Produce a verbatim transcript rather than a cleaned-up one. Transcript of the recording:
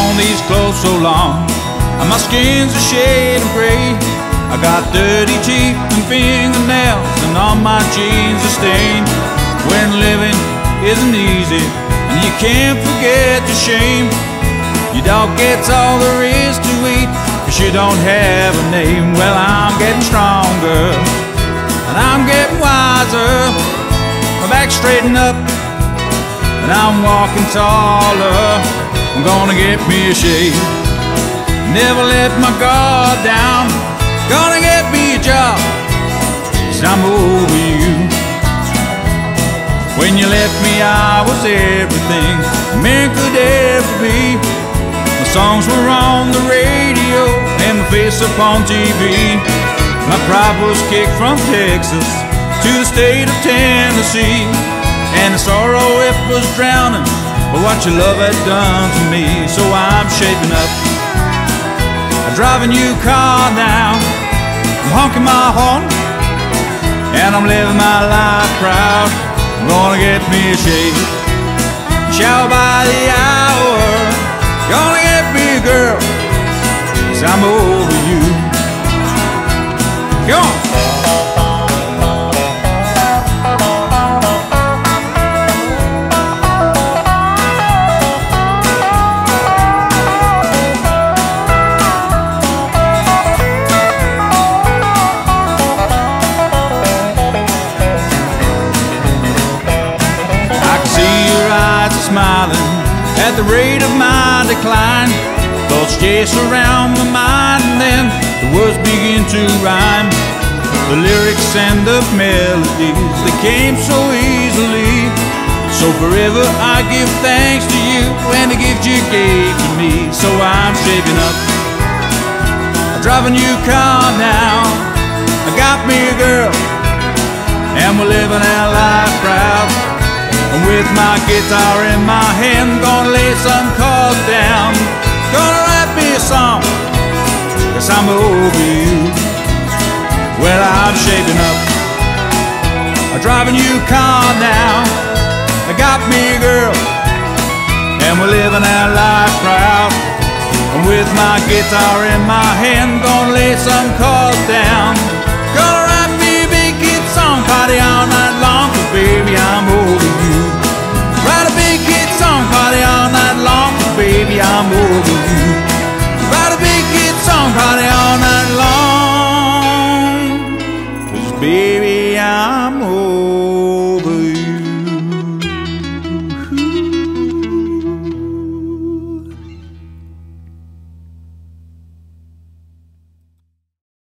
worn these clothes so long, and my skin's a shade of gray. I got dirty teeth and fingernails, and on my jeans a stain. When living isn't easy, and you can't forget the shame, your dog gets all there is to eat, 'cause you don't have a name. Well, I'm getting stronger, and I'm getting wiser. My back's straightened up, and I'm walking taller. I'm gonna get me a shave, never let my guard down. Gonna get me a job, 'cause I'm over you. When you left me, I was everything a man could ever be. My songs were on the radio and my face upon T V. My pride was kicked from Texas to the state of Tennessee, and the sorrow it was drowning but what your love had done to me. So I'm shaping up, I drive a new car now, I'm honking my horn, and I'm living my life proud. I'm gonna get me a shave, shower by the hour. Gonna get me a girl, 'cause I'm over you. Come on. Smiling at the rate of my decline. Thoughts chase around my mind, and then the words begin to rhyme. The lyrics and the melodies, they came so easily. So forever I give thanks to you and the gift you gave to me. So I'm shaping up, I drive a new car now, I got me a girl, and we're living our life proud. And with my guitar in my hand, gonna lay some chords down. Gonna write me a song, 'cause I'm over you. Well, I'm shaping up, I drive a new car now, I got me a girl, and we're living our life proud. And with my guitar in my hand, gonna lay some chords down. Gonna write me a big kid song, party all night long, 'cause baby, I'm over you. Write a big hit song, party all night long, 'cause baby, I'm over